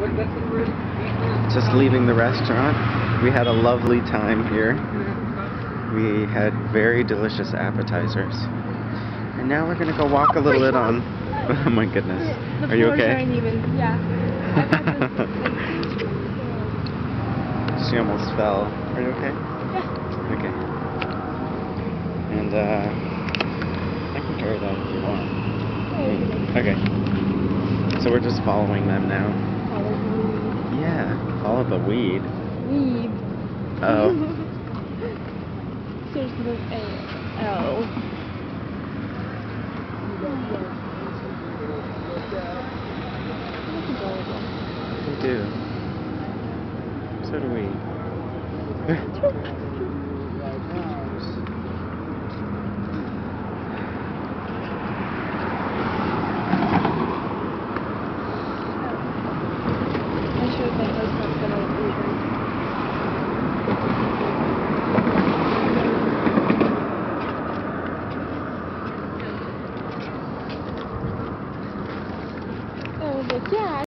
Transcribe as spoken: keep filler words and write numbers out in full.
Just leaving the restaurant. We had a lovely time here. We had very delicious appetizers. And now we're gonna go walk a little bit on. Oh my goodness. The Are you okay? Aren't even, yeah. She almost fell. Are you okay? Yeah. Okay. And uh, I can carry that if you want. Okay. So we're just following them now. Follow the weed. Yeah, follow the weed. Weed. Oh. There's no A. Oh. They do. So do we. I showed my husband that I was like, yeah.